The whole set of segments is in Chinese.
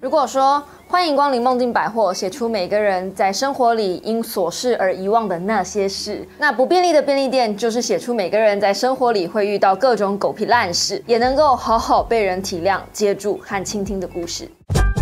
如果说欢迎光临梦境百货，写出每个人在生活里因琐事而遗忘的那些事，那不便利的便利店就是写出每个人在生活里会遇到各种狗屁烂事，也能够好好被人体谅、接住和倾听的故事。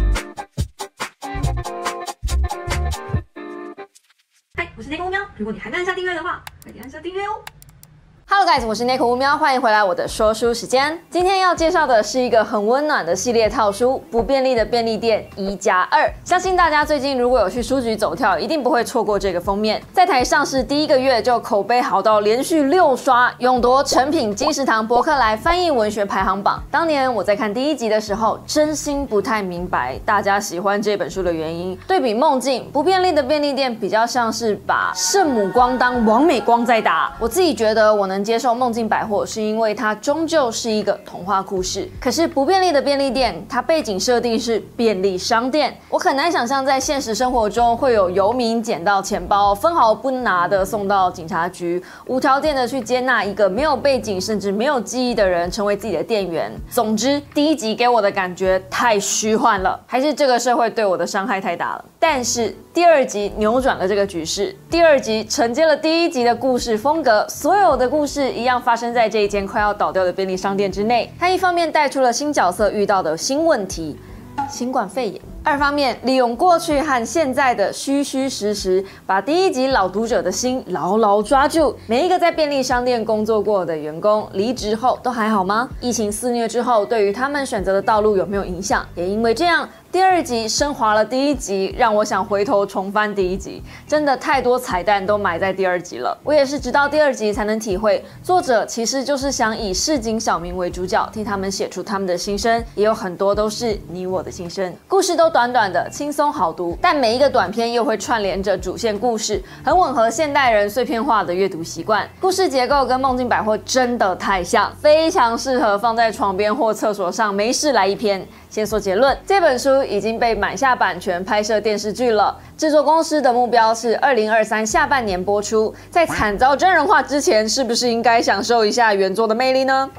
嗨，我是内功喵，如果你还没按下订阅的话，快点按下订阅哦。 Hello guys， 我是 Neko 乌喵，欢迎回来我的说书时间。今天要介绍的是一个很温暖的系列套书《不便利的便利店1+2》。相信大家最近如果有去书局走跳，一定不会错过这个封面。在台上市第一个月就口碑好到连续6刷，勇夺诚品金石堂博客来翻译文学排行榜。当年我在看第1集的时候，真心不太明白大家喜欢这本书的原因。对比梦境，不便利的便利店比较像是把圣母光当王美光在打。我自己觉得我能接受梦境百货，是因为它终究是一个童话故事。可是不便利的便利店，它背景设定是便利商店，我很难想象在现实生活中会有游民捡到钱包，分毫不拿的送到警察局，无条件的去接纳一个没有背景甚至没有记忆的人成为自己的店员。总之，第1集给我的感觉太虚幻了，还是这个社会对我的伤害太大了。但是第2集扭转了这个局势，第2集承接了第1集的故事风格，所有的故事一样发生在这一间快要倒掉的便利商店之内。它一方面带出了新角色遇到的新问题，新冠肺炎；二方面利用过去和现在的虚虚实实，把第1集老读者的心牢牢抓住。每一个在便利商店工作过的员工，离职后都还好吗？疫情肆虐之后，对于他们选择的道路有没有影响？也因为这样，第2集升华了第1集，让我想回头重翻第1集。真的太多彩蛋都埋在第2集了。我也是直到第2集才能体会，作者其实就是想以市井小民为主角，替他们写出他们的心声，也有很多都是你我的心声。故事都短短的，轻松好读，但每一个短篇又会串联着主线故事，很吻合现代人碎片化的阅读习惯。故事结构跟梦境百货真的太像，非常适合放在床边或厕所上没事来一篇。先说结论，这本书已经被买下版权拍摄电视剧了，制作公司的目标是2023下半年播出。在惨遭真人化之前，是不是应该享受一下原作的魅力呢？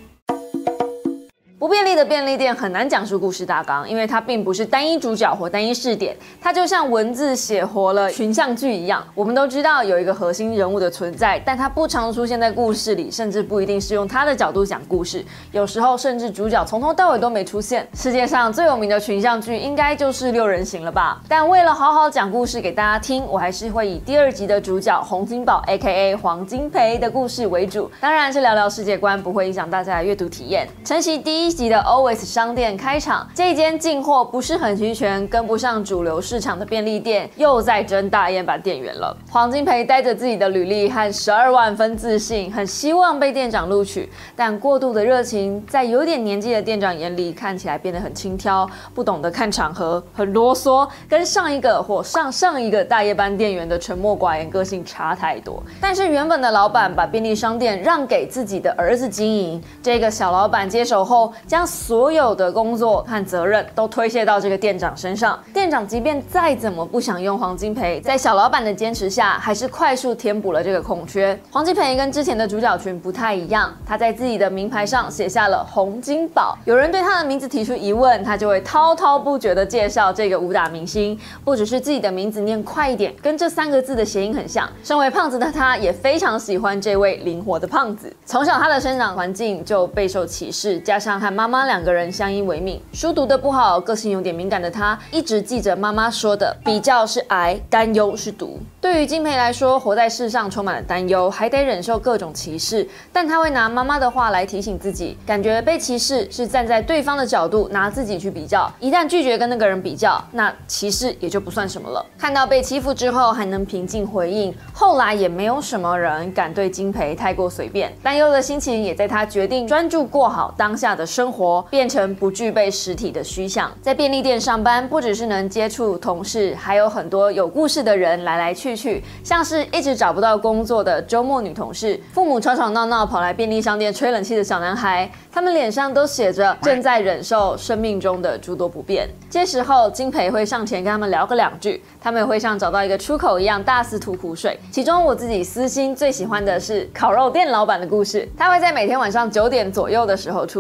不便利的便利店很难讲述故事大纲，因为它并不是单一主角或单一视点，它就像文字写活了群像剧一样。我们都知道有一个核心人物的存在，但他不常出现在故事里，甚至不一定是用他的角度讲故事，有时候甚至主角从头到尾都没出现。世界上最有名的群像剧应该就是6人行了吧？但为了好好讲故事给大家听，我还是会以第2集的主角洪金宝 AKA 黄金培的故事为主，当然是聊聊世界观，不会影响大家的阅读体验。承袭第1集的 Always 商店开场，这间进货不是很齐全，跟不上主流市场的便利店，又在睁大眼版店员了。黄金培带着自己的履历和12万分自信，很希望被店长录取，但过度的热情在有点年纪的店长眼里看起来变得很轻佻，不懂得看场合，很啰嗦，跟上一个或上一个大夜班店员的沉默寡言个性差太多。但是原本的老板把便利商店让给自己的儿子经营，这个小老板接手后，将所有的工作和责任都推卸到这个店长身上。店长即便再怎么不想用黄金培，在小老板的坚持下，还是快速填补了这个空缺。黄金培跟之前的主角群不太一样，他在自己的名牌上写下了洪金宝。有人对他的名字提出疑问，他就会滔滔不绝地介绍这个武打明星，不只是自己的名字念快一点，跟这3个字的谐音很像。身为胖子的他，也非常喜欢这位灵活的胖子。从小他的生长环境就备受歧视，加上和妈妈2个人相依为命，书读得不好，个性有点敏感的他，一直记着妈妈说的：比较是癌，担忧是毒。对于金培来说，活在世上充满了担忧，还得忍受各种歧视，但他会拿妈妈的话来提醒自己，感觉被歧视是站在对方的角度拿自己去比较，一旦拒绝跟那个人比较，那歧视也就不算什么了。看到被欺负之后还能平静回应，后来也没有什么人敢对金培太过随便。担忧的心情也在他决定专注过好当下的生活，变成不具备实体的虚像。在便利店上班，不只是能接触同事，还有很多有故事的人来来去去，像是一直找不到工作的周末女同事，父母吵吵闹闹跑来便利商店吹冷气的小男孩，他们脸上都写着正在忍受生命中的诸多不便。这时候金培会上前跟他们聊个2句，他们也会像找到一个出口一样大肆吐苦水。其中我自己私心最喜欢的是烤肉店老板的故事，他会在每天晚上9点左右的时候出现，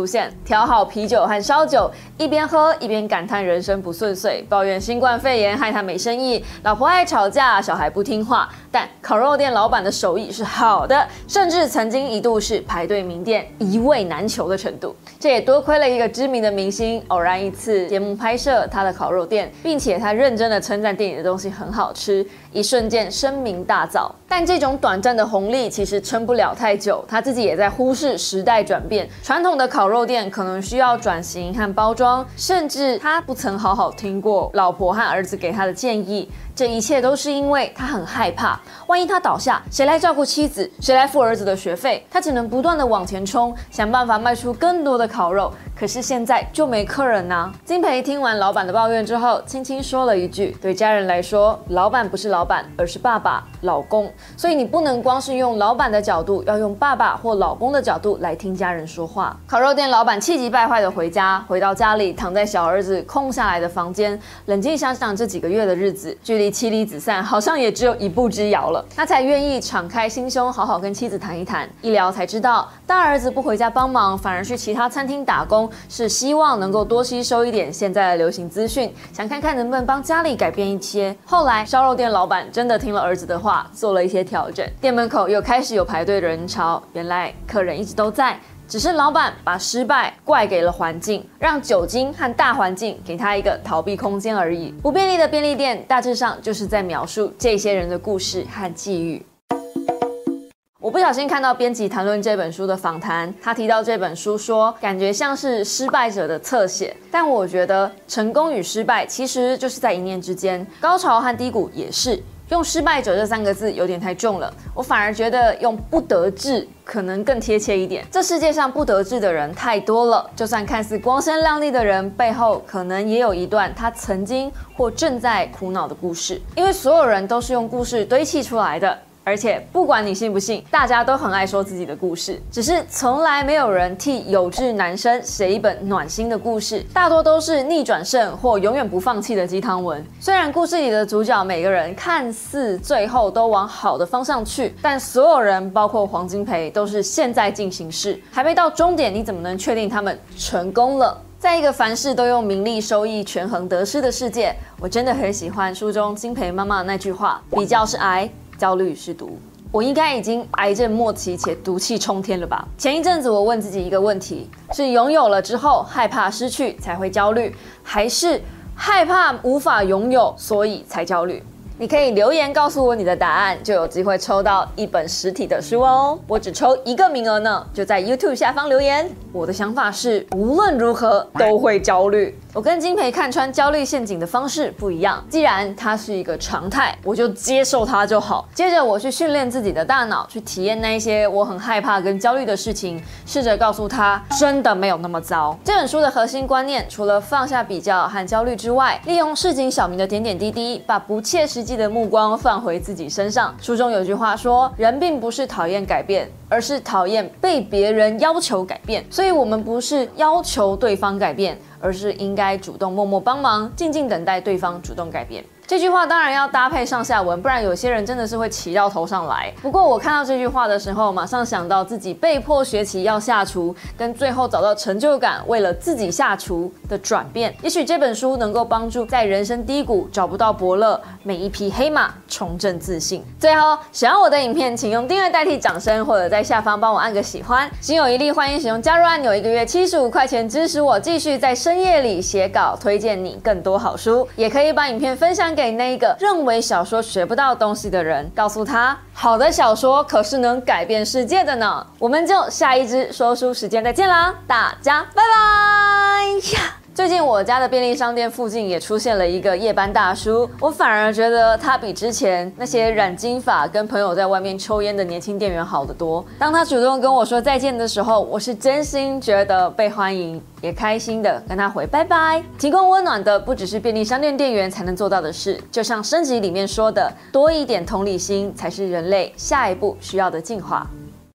调好啤酒和烧酒，一边喝一边感叹人生不顺遂，抱怨新冠肺炎害他没生意，老婆爱吵架，小孩不听话。但烤肉店老板的手艺是好的，甚至曾经一度是排队名店，一位难求的程度。这也多亏了一个知名的明星偶然一次节目拍摄他的烤肉店，并且他认真的称赞店里的东西很好吃，一瞬间声名大噪。但这种短暂的红利其实撑不了太久，他自己也在忽视时代转变，传统的烤肉店可能需要转型和包装，甚至他不曾好好听过老婆和儿子给他的建议。这一切都是因为他很害怕，万一他倒下，谁来照顾妻子？谁来付儿子的学费？他只能不断的往前冲，想办法卖出更多的烤肉。可是现在就没客人啊！金培听完老板的抱怨之后，轻轻说了一句：“对家人来说，老板不是老板，而是爸爸、老公。所以你不能光是用老板的角度，要用爸爸或老公的角度来听家人说话。”烤肉店老板气急败坏的回到家里，躺在小儿子空下来的房间，冷静想想这几个月的日子，距离妻离子散好像也只有一步之遥了。他才愿意敞开心胸，好好跟妻子谈一谈。一聊才知道，大儿子不回家帮忙，反而去其他餐厅打工，是希望能够多吸收一点现在的流行资讯，想看看能不能帮家里改变一些。后来烧肉店老板真的听了儿子的话，做了一些调整，店门口又开始有排队的人潮。原来客人一直都在，只是老板把失败怪给了环境，让酒精和大环境给他一个逃避空间而已。不便利的便利店大致上就是在描述这些人的故事和际遇。我不小心看到编辑谈论这本书的访谈，他提到这本书说，感觉像是失败者的侧写，但我觉得成功与失败其实就是在一念之间，高潮和低谷也是。用失败者这3个字有点太重了，我反而觉得用不得志可能更贴切一点。这世界上不得志的人太多了，就算看似光鲜亮丽的人，背后可能也有一段他曾经或正在苦恼的故事，因为所有人都是用故事堆砌出来的。而且不管你信不信，大家都很爱说自己的故事，只是从来没有人替有志男生写一本暖心的故事，大多都是逆转胜或永远不放弃的鸡汤文。虽然故事里的主角每个人看似最后都往好的方向去，但所有人，包括黄金培，都是现在进行式，还没到终点，你怎么能确定他们成功了？在一个凡事都用名利收益权衡得失的世界，我真的很喜欢书中金培妈妈的那句话：比较是癌，焦虑是毒。我应该已经癌症末期且毒气冲天了吧？前一阵子我问自己一个问题：是拥有了之后害怕失去才会焦虑，还是害怕无法拥有所以才焦虑？你可以留言告诉我你的答案，就有机会抽到一本实体的书哦。我只抽1个名额呢，就在 YouTube 下方留言。我的想法是，无论如何都会焦虑。我跟金培看穿焦虑陷阱的方式不一样，既然它是一个常态，我就接受它就好。接着我去训练自己的大脑，去体验那一些我很害怕跟焦虑的事情，试着告诉他真的没有那么糟。这本书的核心观念，除了放下比较和焦虑之外，利用市井小民的点点滴滴，把不切实际的目光放回自己身上。书中有句话说，人并不是讨厌改变，而是讨厌被别人要求改变。所以我们不是要求对方改变，而是应该主动默默帮忙，静静等待对方主动改变。这句话当然要搭配上下文，不然有些人真的是会骑到头上来。不过我看到这句话的时候，马上想到自己被迫学习要下厨，跟最后找到成就感，为了自己下厨的转变。也许这本书能够帮助在人生低谷找不到伯乐每一匹黑马重振自信。最后，喜欢我的影片，请用订阅代替掌声，或者在下方帮我按个喜欢。心有余力，欢迎使用加入按钮，1个月75块钱支持我继续在深夜里写稿，推荐你更多好书。也可以把影片分享给那一个认为小说学不到东西的人，告诉他好的小说可是能改变世界的呢。我们就下一支说书时间再见啦，大家拜拜呀！最近我家的便利商店附近也出现了一个夜班大叔，我反而觉得他比之前那些染金发跟朋友在外面抽烟的年轻店员好得多。当他主动跟我说再见的时候，我是真心觉得被欢迎，也开心的跟他回拜拜。提供温暖的不只是便利商店店员才能做到的事，就像升级里面说的，多一点同理心才是人类下一步需要的进化。